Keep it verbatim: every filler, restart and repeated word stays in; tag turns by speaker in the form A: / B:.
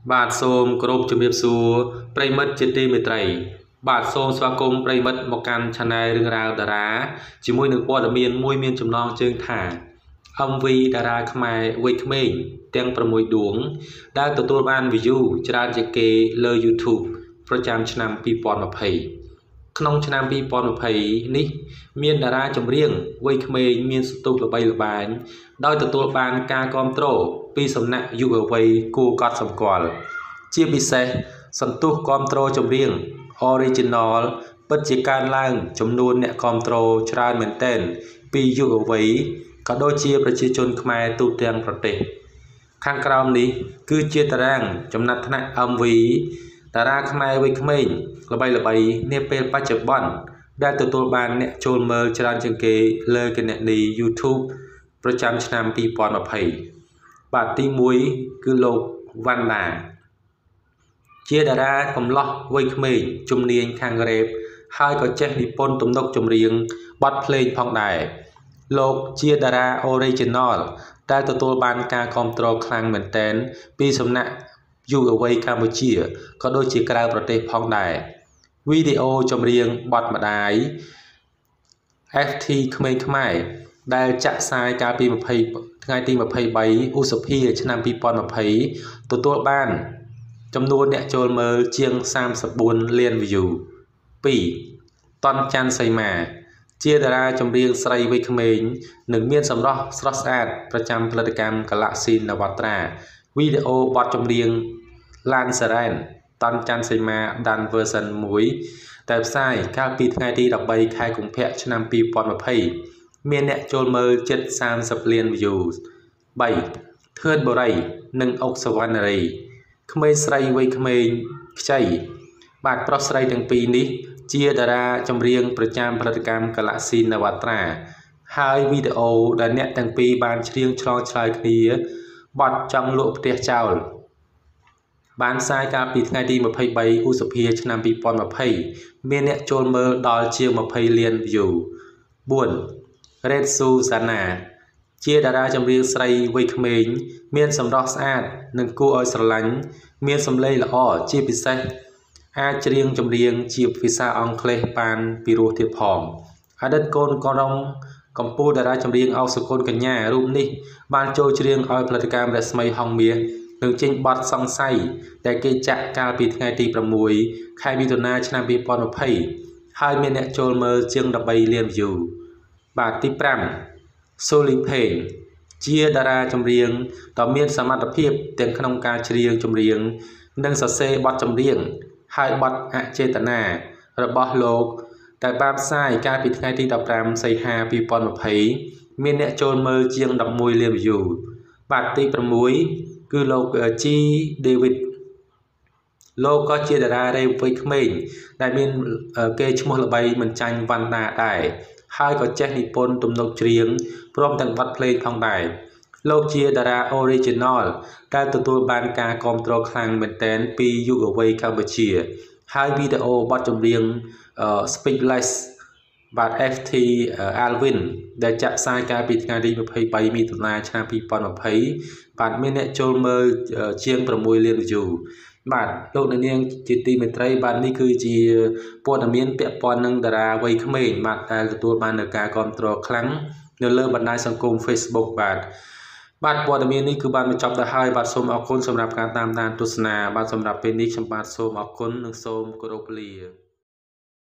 A: បាទសូមគោរពជំរាបសួរប្រិមិត្តជាទីមេត្រីបាទសូមស្វាគមន៍ប្រិមិត្តមកកាន់ Channel រឿងរ៉ាវតារាជាមួយនឹងព័ត៌មានមួយមានចំណងជើងថា em vê តារាខ្មែរវ័យក្មេងទាំងប្រាំមួយដួងដែលទទួលបាន view ច្រើនជាងគេលើ YouTube ប្រចាំឆ្នាំពីរពាន់ម្ភៃក្នុងឆ្នាំពីរពាន់ម្ភៃនេះមានតារាចម្រៀងវ័យក្មេងមានសន្ទុះល្បីល្បាញដោយទទួលបានការគាំទ្រពីសំណាក់យុវវ័យគួរកត់សម្គាល់ជាពិសេសសន្ទុះគាំទ្រចម្រៀង Original ពិតជាកើនឡើងចំនួនអ្នកគាំទ្រច្រើនមែនទែនពីយុវវ័យក៏ដូចជាប្រជាជនខ្មែរទូទាំងប្រទេសខាងក្រោមនេះគឺជាតារាងចំណាត់ថ្នាក់ em vê តារាខ្មែរវ័យក្មេងល្បីល្បីនាពេលបច្ចុប្បន្នដែលទទួលបានអ្នកចូលមើលច្រើនជាងគេលើគណនី YouTube ប្រចាំឆ្នាំពីរពាន់ម្ភៃបាទទីមួយគឺលោកវណ្ណដាជាតារាកំឡោះវ័យក្មេងជំនាញខាងរ៉េបហើយក៏ចេះនិពន្ធទំនុកចម្រៀងបទភ្លេងផងដែរលោកជាតារា Original ដែលទទួលបានការគាំទ្រខ្លាំងមែនទែនពីសំណាក់យុវវ័យកម្ពុជាក៏ដូចជាក្រៅប្រទេសផងដែរវីដេអូចម្រៀងបទម្ដាយ ép ធី ក្មេងខ្មែរដែលចាក់ផ្សាយកាលពីថ្ងៃទីម្ភៃបីឧសភាឆ្នាំពីរពាន់ម្ភៃទទួលបានចំនួនអ្នកចូលមើលជាងសាមសិបបួនលាន view ពីរតនច័ន្ទសីមាជាតារាចម្រៀងស្រីវ័យក្មេងនិងមានសម្រស់ស្រស់ស្អាតប្រចាំផលិតកម្ម Galaxy Navatra វីដេអូបទចម្រៀង Lan Seren តនច័ន្ទសីមា Dan version មួយដែលផ្សាយកាលពីថ្ងៃទីដប់បីខែកុម្ភៈឆ្នាំពីរពាន់ម្ភៃមានអ្នកចូលមើលជិតសាមសិបលាន view បីធឿនបូរីនិងអុកសវណ្ណារីក្មេងស្រីវ័យក្មេងខ្ចីបាទប្រុសស្រីទាំងពីរនេះជាតារាចម្រៀងប្រចាំផលិតកម្ម Galaxy Navatra ហើយវីដេអូដែលអ្នកទាំងពីរបានច្រៀងឆ្លងឆ្លើយគ្នាបទចង់លក់ផ្ទះចោលបានផ្សាយកាលពីថ្ងៃទីម្ភៃបីឧសភាឆ្នាំពីរពាន់ម្ភៃមានអ្នកចូលមើលដល់ជាងម្ភៃលាន view បួនរ៉េតស៊ូសាណាជាតារាចម្រៀងស្រីវ័យក្មេងមានសម្រស់ស្អាតនិងគួរឲ្យស្រឡាញ់មានសម្លេងល្អជាពិសេសអាចច្រៀងចម្រៀងជាភាសាអង់គ្លេសបានពីរោះទៀតផងអតីតកូនករុងកម្ពុជាតារាចម្រៀងអោសុគន្ធកញ្ញារូបនេះបានចូលច្រៀងឲ្យផលិតកម្មរស្មីហងមាសនឹងចេញបទសង្ស័យដែលគេចាក់កាលពីថ្ងៃទីប្រាំមួយខែមិថុនាឆ្នាំពីរពាន់ម្ភៃហើយមានអ្នកចូលមើលជាងដប់បីលាន view បាទទីប្រាំសូលីផេងជាតារាចម្រៀងដ៏មានសមត្ថភាពទាំងក្នុងការច្រៀងចម្រៀងនិងសរសេរបទចម្រៀងហើយបទអចេតនារបស់លោកតែបានផ្សាយកាលពីថ្ងៃទីដប់ប្រាំសីហាពីរពាន់ម្ភៃមានអ្នកចូលមើលជាងដប់មួយលាន view បាទទីប្រាំមួយគឺលោក G David លោកក៏ជាតារារ៉េបវ័យក្មេងដែលមានកេរ្តិ៍ឈ្មោះល្បីមិនចាញ់វណ្ណដាដែរហើយក៏ចេះនិពន្ធទំនុកច្រៀងព្រមទាំងបទភ្លេងផងដែរលោកជាតារា Original ដែលទទួលបានការគាំទ្រខ្លាំងមែនទែនពីយុវវ័យកម្ពុជាហើយវីដេអូបទចម្រៀង Speechless បាទ ép ធី Alvin ដែលចាក់ផ្សាយកាលពីថ្ងៃទីម្ភៃបីមិថុនាឆ្នាំពីរពាន់ម្ភៃបាទមានអ្នកចូលមើលជាងប្រាំមួយលាន view បាទលោកអ្នកនាងជាទីមេត្រីបាទនេះគឺជាព័ត៌មានពាក់ព័ន្ធនឹងតារាវ័យក្មេងបាទដែលទទួលបាននូវការគាំទ្រខ្លាំងនៅលើបណ្ដាញសង្គម Facebook បាទបាទព័ត៌មាននេះគឺបានបញ្ចប់ទៅហើយបាទសូមអរគុណសម្រាប់ការតាមដានទស្សនាបាទសម្រាប់ពេលនេះខ្ញុំបាទសូមអរគុណនិងសូមគោរពលា